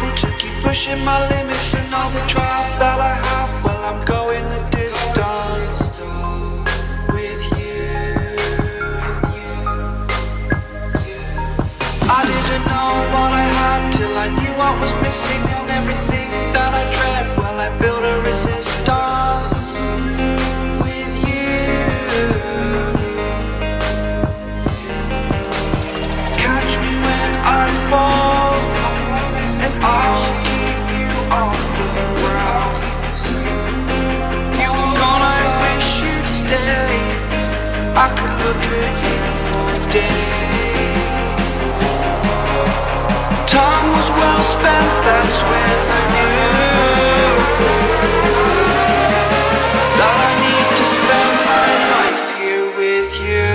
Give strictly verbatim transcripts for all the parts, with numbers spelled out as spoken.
to keep pushing my limits and all the drive that I have. Well, I'm going the distance with you. I didn't know what I had till I knew what was missing, and everything that I dread, well, I built a resistance with you. Catch me when I fall, and I'll keep you on the ground. You were gone, I wish you'd stay. I could look at you for days. Time was well spent, that's when I knew that I need to spend my life here with you.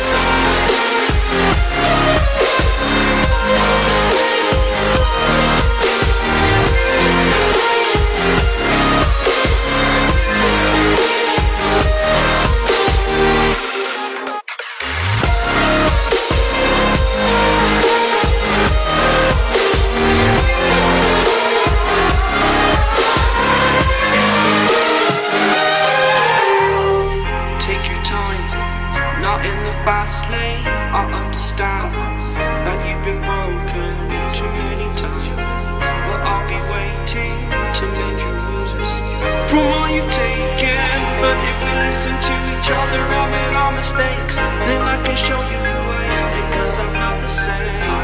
Not in the fast lane, I understand that you've been broken too many times, but I'll be waiting to mend your wounds from all you've taken. But if we listen to each other, admit our mistakes, then I can show you who I am, because I'm not the same.